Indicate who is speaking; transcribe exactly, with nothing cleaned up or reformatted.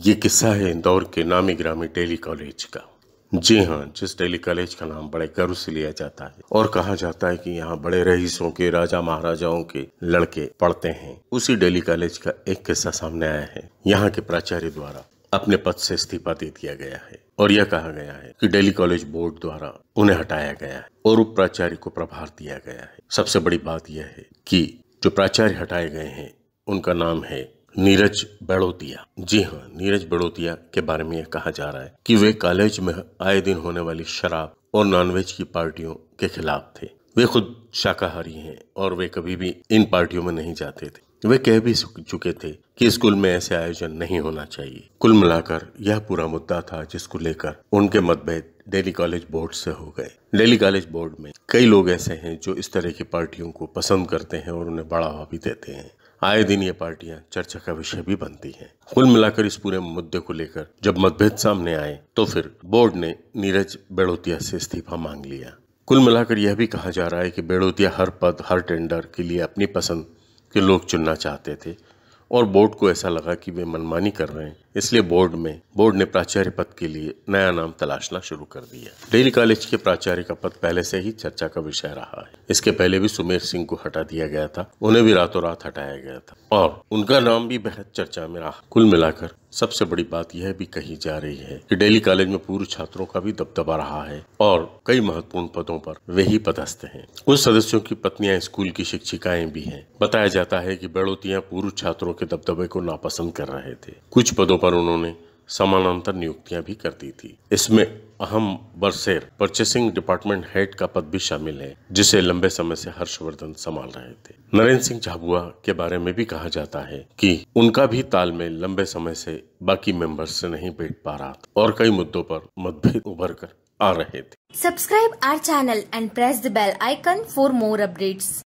Speaker 1: ये किस्सा है इंदौर के नामी ग्रामी डेली कॉलेज का। जी हाँ, जिस डेली कॉलेज का नाम बड़े गर्व से लिया जाता है और कहा जाता है कि यहाँ बड़े रईसों के, राजा महाराजाओं के लड़के पढ़ते हैं, उसी डेली कॉलेज का एक किस्सा सामने आया है। यहाँ के प्राचार्य द्वारा अपने पद से इस्तीफा दे दिया गया है और यह कहा गया है कि डेली कॉलेज बोर्ड द्वारा उन्हें हटाया गया है और उप प्राचार्य को प्रभार दिया गया है। सबसे बड़ी बात यह है कि जो प्राचार्य हटाए गए हैं उनका नाम है नीरज बड़ोतिया। जी हाँ, नीरज बड़ोतिया के बारे में यह कहा जा रहा है कि वे कॉलेज में आए दिन होने वाली शराब और नॉनवेज की पार्टियों के खिलाफ थे। वे खुद शाकाहारी हैं और वे कभी भी इन पार्टियों में नहीं जाते थे। वे कह भी चुके थे कि स्कूल में ऐसे आयोजन नहीं होना चाहिए। कुल मिलाकर यह पूरा मुद्दा था जिसको लेकर उनके मतभेद डेली कॉलेज बोर्ड से हो गए। डेली कॉलेज बोर्ड में कई लोग ऐसे हैं जो इस तरह की पार्टियों को पसंद करते हैं और उन्हें बढ़ावा भी देते हैं। आए दिन ये पार्टियां चर्चा का विषय भी बनती हैं। कुल मिलाकर इस पूरे मुद्दे को लेकर जब मतभेद सामने आए तो फिर बोर्ड ने नीरज बड़ोतिया से इस्तीफा मांग लिया। कुल मिलाकर यह भी कहा जा रहा है कि बड़ोतिया हर पद, हर टेंडर के लिए अपनी पसंद के लोग चुनना चाहते थे और बोर्ड को ऐसा लगा कि वे मनमानी कर रहे हैं, इसलिए बोर्ड में बोर्ड ने प्राचार्य पद के लिए नया नाम तलाशना शुरू कर दिया। डेली कॉलेज के प्राचार्य का पद पहले से ही चर्चा का विषय रहा है। इसके पहले भी सुमेर सिंह को हटा दिया गया था, उन्हें भी रातों रात हटाया गया था और उनका नाम भी बेहद चर्चा में रहा। कुल मिलाकर सबसे बड़ी बात यह भी कही जा रही है कि डेली कॉलेज में पूर्व छात्रों का भी दबदबा रहा है और कई महत्वपूर्ण पदों पर वे ही पदस्थ हैं। कुछ सदस्यों की पत्नियां स्कूल की शिक्षिकाएं भी हैं। बताया जाता है कि बड़ोतियां पूर्व छात्रों के दबदबे को नापसंद कर रहे थे। कुछ पदों पर उन्होंने समानांतर नियुक्तियां भी कर दी थी। इसमें अहम बरसेर परचेसिंग डिपार्टमेंट हेड का पद भी शामिल है, जिसे लंबे समय से हर्षवर्धन संभाल रहे थे। नरेंद्र सिंह झाबुआ के बारे में भी कहा जाता है कि उनका भी तालमेल लंबे समय से बाकी मेंबर्स से नहीं बैठ पा रहा था और कई मुद्दों पर मतभेद उभर कर आ रहे थे।
Speaker 2: Subscribe our channel and press the bell icon for more updates.